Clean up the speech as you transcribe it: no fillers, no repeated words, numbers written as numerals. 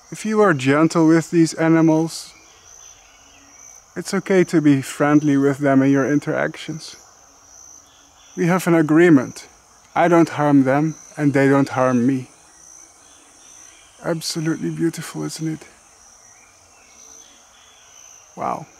If you are gentle with these animals, it's okay to be friendly with them in your interactions. We have an agreement. I don't harm them and they don't harm me. Absolutely beautiful, isn't it? Wow.